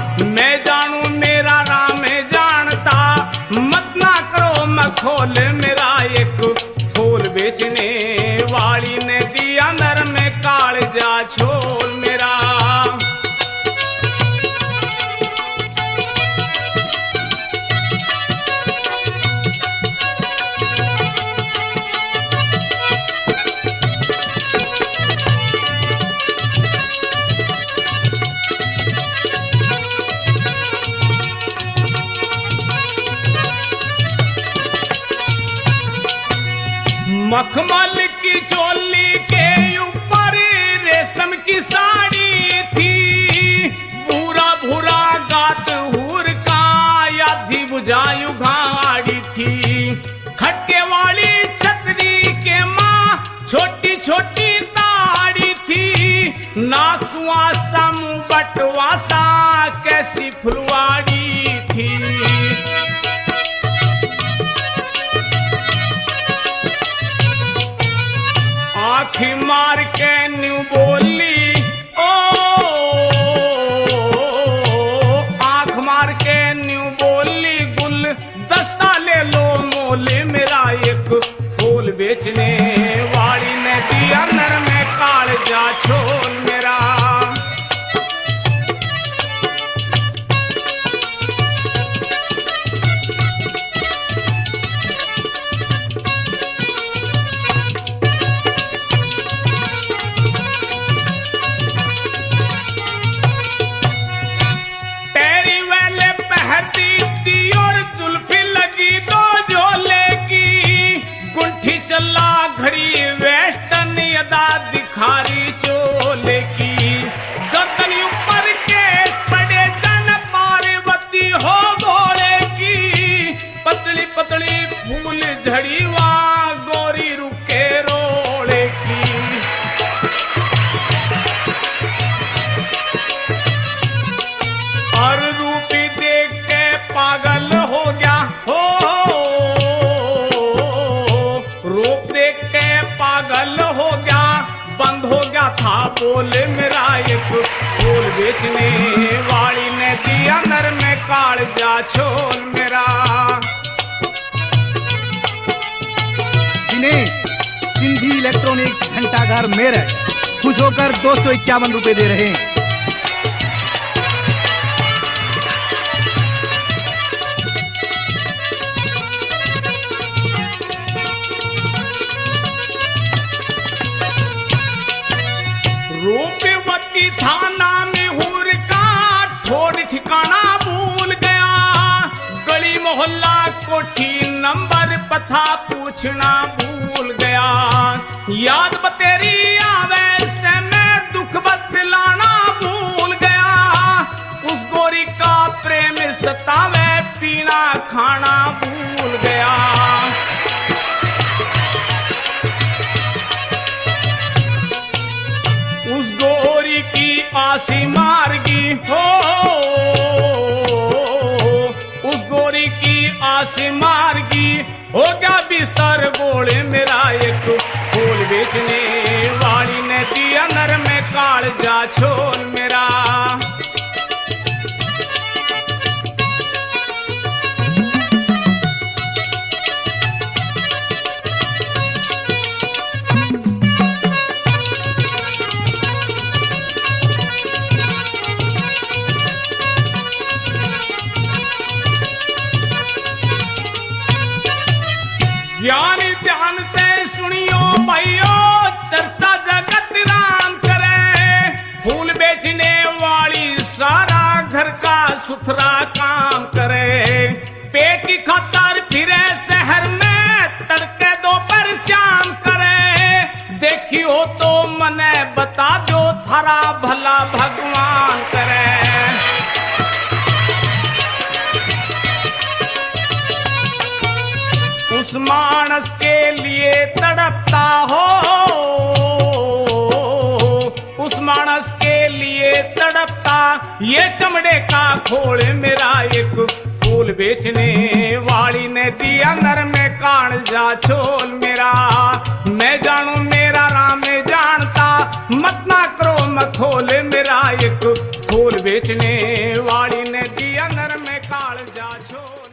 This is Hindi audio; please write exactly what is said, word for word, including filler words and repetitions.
मैं जानू मेरा राम जानता, मत ना करो मखौल मेरा। एक फूल बेचने वाली ने दिया नर में कालजा छोल मेरा। मखमल की चोली के ऊपर रेशम की साड़ी थी, भूरा भूरा गात हूर का याधी बुझायु घाड़ी थी। खट्टे वाली छतरी के माँ छोटी छोटी ताड़ी थी, नाक सुआसा मुंह बटवासा कैसी फुलवाड़ी थी। आँखी मार के न्यू बोली ओ, आँख मार के न्यू बोली गुल दस्ता ले लो मोले मेरा। एक फूल बेचने वाली ने दिया नर में कालजा छोल मेरा। चला घड़ी वेस्टर्न यदा दिखारी चोले की, गर्दन ऊपर के पड़े जन पार्वती हो भोले की। पतली पतली फूल झड़ी वहाँ गोरी रुके रोले की। और रूपी देख के पागल हो गया हो, रूप देख के पागल हो गया, बंद हो गया था बोले मेरा। एक फूल बेचने वाली ने दिया नर में कालजा छोल मेरा। दिनेश सिंधी इलेक्ट्रॉनिक्स घंटाघर मेरठ खुश होकर दो सौ इक्यावन रुपए दे रहे हैं। रूपवती थाना में हूर का थोड़ी ठिकाना भूल गया, गली मोहल्ला कोठी नंबर पता पूछना भूल गया। याद बतेरी आवे से मैं दुख बतलाना भूल गया, उस गोरी का प्रेम सतावे पीना खाना भूल गया। उस गोरी की आसी मारगी हो, उस गोरी की आसी मारगी हो गया बिस्तर बोले मेरा। एक फूल बेचने वाली ने दिया नर में कालजा छोल मेरा। ज्ञान ध्यान से सुनियो भाइयो, चर्चा जगत राम करे। फूल बेचने वाली सारा घर का सुथरा काम करे। पेट की खातर फिरे शहर में तड़के दोपहर शाम करे। देखियो तो मने बता दो थारा भला भगवान करे। उस मानस के लिए तड़पता हो, उस मानस के लिए तड़पता ये चमड़े का खोल मेरा। एक फूल बेचने वाली ने दिया नर में कालजा छोल मेरा। मैं जानू मेरा राम जानता, मत ना करो मखौल मेरा। एक फूल बेचने वाली में काल जा छोड़।